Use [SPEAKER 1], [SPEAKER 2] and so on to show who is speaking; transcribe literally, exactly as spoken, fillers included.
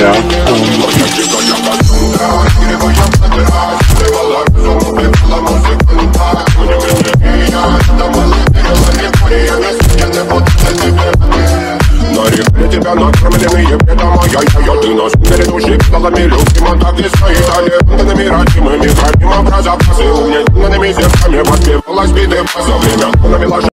[SPEAKER 1] FILMORA.
[SPEAKER 2] Тебя накормленные бредом, а я-я-я, ты нас перед души педалами легким, МОНТАГе стоит аллегантными родимыми, храним образа, козы, угнетенными зерками, воспевалась биты, за время, навела